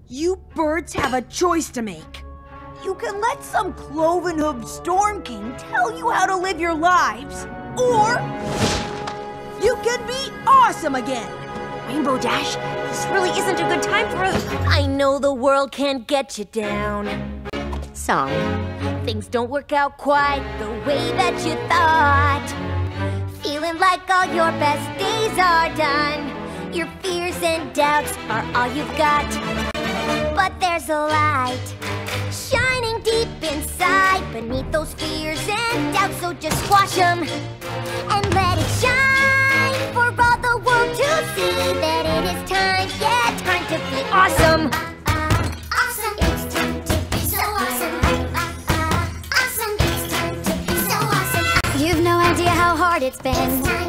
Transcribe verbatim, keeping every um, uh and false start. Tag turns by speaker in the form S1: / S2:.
S1: You birds have a choice to make. You can let some cloven-hooved Storm King tell you how to live your lives, or you can be awesome again.
S2: Rainbow Dash, this really isn't a good time for us. I know the world can't get you down. Song. Things don't work out quite the way that you thought. Feeling like all your best days are done. Your fears and doubts are all you've got. But there's a light shining deep inside beneath those fears and doubts. So just squash them and let it shine for all the world to see that it is time, yeah, time to be awesome.
S3: Awesome, it's time to be so awesome. Awesome, it's time to be so awesome.
S2: You've no idea how hard it's been.